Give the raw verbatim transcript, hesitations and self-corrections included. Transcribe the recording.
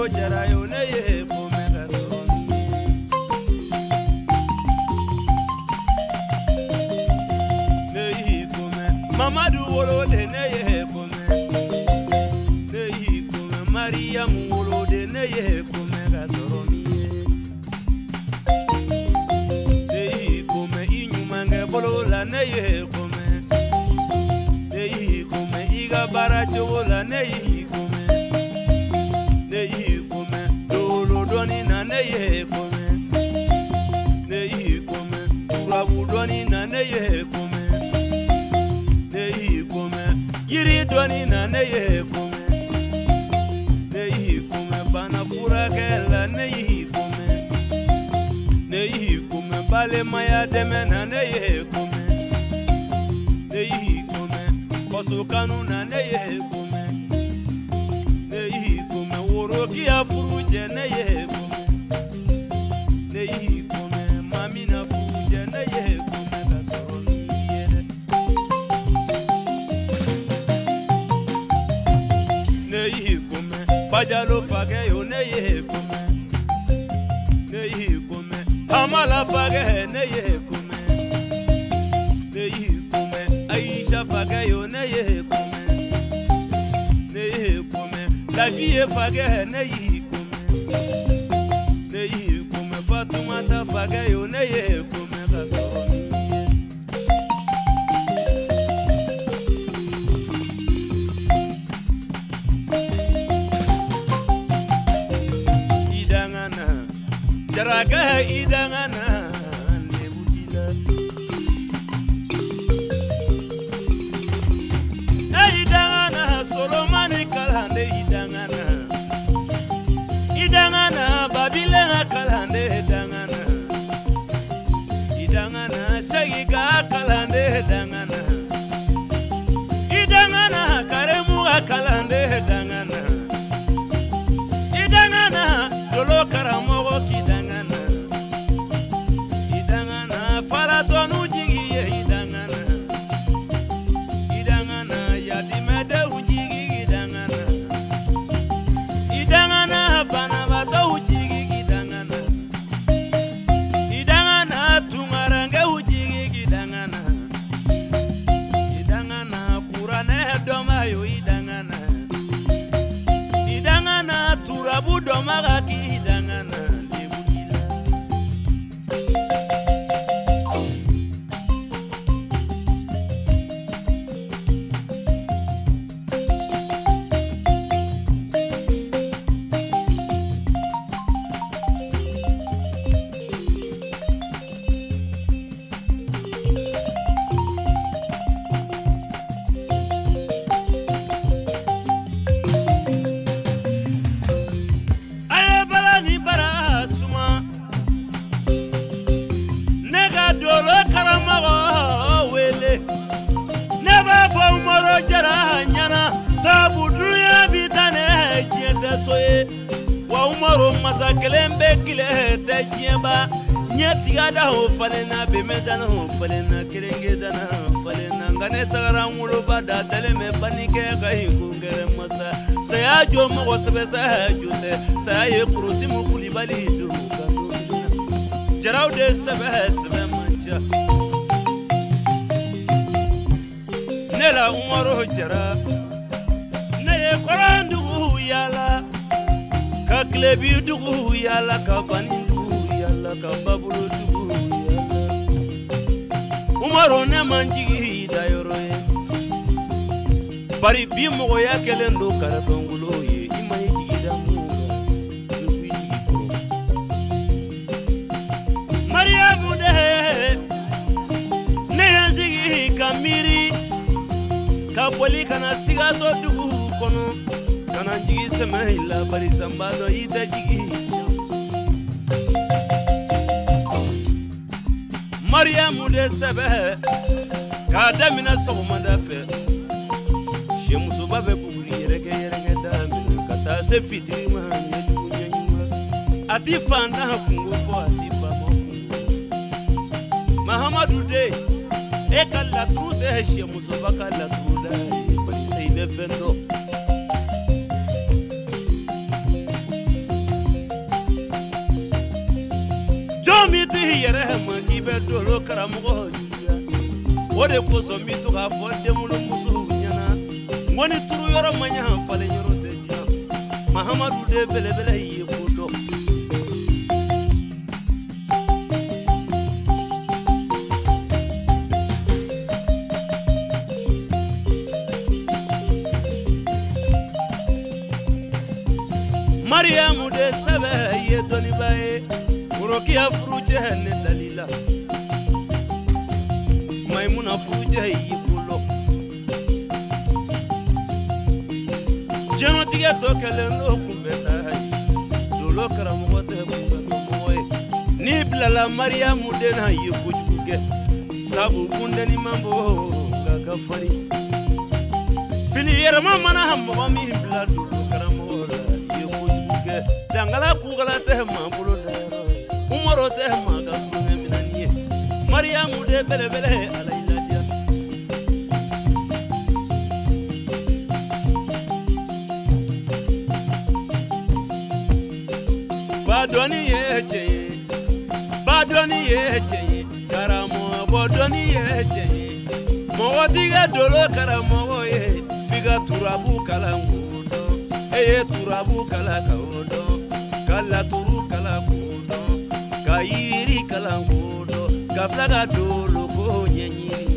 umaro jara yo ne ye kome ka soroni ne yi kome Mamadu wolo de ne ye kome ne yi kome Mariam wolo de ne ye kome ka soroni ne yi kome inyumange bolo la ne ye kome ne yi kome iga barajo la ne yi kome ne yi kome dolo doni na ne ye kome ne yi kome urabu doni na ne ye kome ne yi kome yiri doni na ne ye kome ne yi kome bana furake la ne yi kome ne yi kome bale maya deme na ne ye kome ne yi kome koso kanu na ne ye kome ne yi kome woro kia furuje ne ye kome ne yi kome mami na furuje ne ye kome ka soroni yere ne yi kome bajalo fage yo ne ye kome ne yi kome amala fage ne ye kome ne yi kome Aisha fage yo ne ye kome ne ye kome la vie fage ne yi kome ne yi kome Fatumata fage yo ne ye kome ka soroni idangana jaraga idangana ne butila idangana Solomani kalande idangana idangana Babilenga kalande idangana idangana Shagiga kalande idangana idangana Karemuga kalande idangana idangana Dolo karamogo kidangana idangana Faratonu jigiye idangana idangana Yadimede ujigi idangana idangana Banabata ujigi idangana idangana Tungarange ujigi idangana idangana Kurane domayo idangana idangana Turabu domagaki idangana lebugila Kelembe kile tajeba nyatiga da ho falena be medana ho falena kerenge dana falena ngane tagara ngulo bada teleme banike kai kungere masa saya jo mo sebe sa jute saya kruti mo kulibali du jaraw de sebe sebe manja nela umaro jara ne korandu yala Kaklebi dugu yala kabani dugu yala kababulu dugu yala Umaro ne manjigi dayoro ye Bari bi mogo ya kelendo karatongulo ye Imani jigi da muga Dugu jigi kuro Mariamu de Ne yanzigi kamiri Kaboli kana siga so dugu kono Kana jigi semahila bari sambado ita jigi Mariamu de sebe Kada mina sogomanda fe Shemuso babe bubuli yerege yerege damina Kata se fitiri mahani nyanyuma Ati fanda kungu fo ati famo Mahamadu de Eka la trude shemuso baka la trude Bari se ibe fendo karamɔgɔ juguya o de kosɔn n bi to k'a fɔ denwolomusow ɲɛna n ko ni turu yɔrɔ ma ɲa falen yɔrɔ tɛ diya Mahamadu de belebele ye ko dɔn Mariamu de sɛbɛ ye dɔnniba ye Rokiya furujɛ ne dalila Maimuna furujɛ y'i bolo Jɛnɛtigɛ tɔ kɛlen n'o kunbɛnna ye Dolo karamɔgɔ tɛ kunbɛnmɔgɔ ye N'i bilala Mariamu den na ye kojugu kɛ Sabu kundɛni man bɔ nka ka fari Fini yɛrɛma mana mɔgɔ min bila dolo karamɔgɔ la Dangala kugala tɛ maa bolo dayɔrɔ ye Umaru tɛ maa ka tulonkɛ minɛni ye Mariamu de belebele Ala y'i ladiya Ba dɔnni ye tiɲɛ ye Ba dɔnni ye tiɲɛ ye Karamɔgɔ dɔnni ye tiɲɛ ye Mɔgɔ t'i ka dolo karamɔgɔ ye F'i ka turabu kalan k'o dɔn E ye turabu kalan k'o dɔn Kala turu kala kodo, ka yiri kala kodo, ka flaga dolo ko nyenyiri.